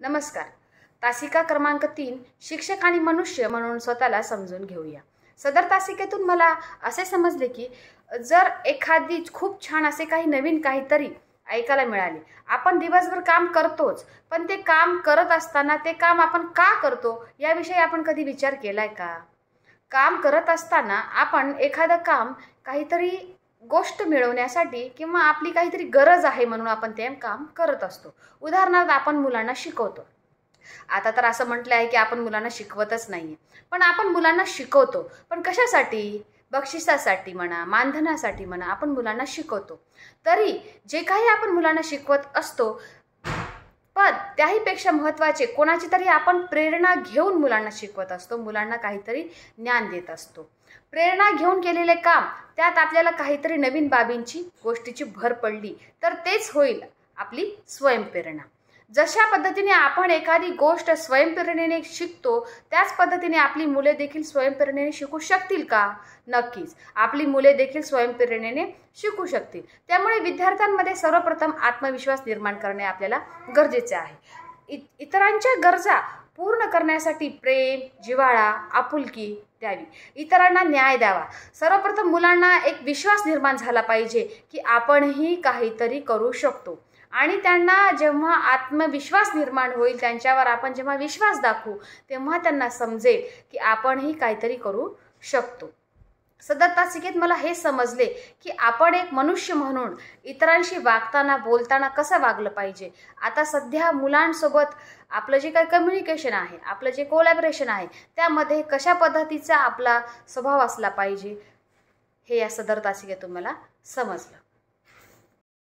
नमस्कार. तासिका क्रमांक 3 शिक्षक आणि मनुष्य म्हणून स्वतःला समजून घेऊया. सदर तासिकेतून मला असे समजले की जर एखादी खूप छान असे काही नवीन काहीतरी ऐकायला मिळाले, आपण दिवसभर काम करतोच, पण ते काम करत असताना ते काम आपण का करतो याविषयी आपण कधी विचार केलाय का? काम करत असताना आपण एखादं काम काहीतरी गोष्ट मिळवण्यासाठी किंवा आपली काहीतरी गरज आहे म्हणून आपण ते काम करत असतो. उदाहरणार्थ आपण मुलांना शिकवतो. आता तर असं म्हटलं आहे की आपण मुलांना शिकवतच नाहीये, पण आपण मुलांना शिकवतो. पण कशासाठी? बक्षिसासाठी म्हणा, मानधनासाठी म्हणा, आपण मुलांना शिकवतो. तरी जे काही आपण मुलांना शिकवत असतो, पण त्याहीपेक्षा महत्त्वाचे कोणाची तरी आपण प्रेरणा घेऊन मुलांना शिकवत असतो, मुलांना काहीतरी ज्ञान देत असतो. प्रेरणा घेऊन केलेले काम, त्यात आपल्याला काहीतरी नवीन बाबींची गोष्टीची भर पडली तर तेच होईल आपली स्वयंप्रेरणा. जशा पद्धतीने आपण एखादी गोष्ट स्वयंप्रेरणेने शिकतो, त्याच पद्धतीने आपली मुले देखील स्वयंप्रेरणेने शिकू शकतील का? नक्कीच, आपली मुले देखील स्वयंप्रेरणेने शिकू शकतील. त्यामुळे विद्यार्थ्यांमध्ये सर्वप्रथम आत्मविश्वास निर्माण करणे आपल्याला गरजेचे आहे. इतरांच्या गरजा पूर्ण करण्यासाठी प्रेम, जिव्हाळा, आपुलकी द्यावी, इतरांना न्याय द्यावा. सर्वप्रथम मुलांना एक विश्वास निर्माण झाला पाहिजे की आपणही काहीतरी करू शकतो. आणि त्यांना जेव्हा आत्मविश्वास निर्माण होईल, त्यांच्यावर आपण जेव्हा विश्वास दाखवू, तेव्हा त्यांना समजेल की आपणही काहीतरी करू शकतो. सदर तासिकेत मला हे समजले की आपण एक मनुष्य म्हणून इतरांशी वागताना, बोलताना कसं वागलं पाहिजे. आता सध्या मुलांसोबत आपलं जे काही कम्युनिकेशन आहे, आपलं जे कोलॅबरेशन आहे, त्यामध्ये कशा पद्धतीचा आपला स्वभाव असला पाहिजे, हे या सदर तासिकेतून मला समजलं.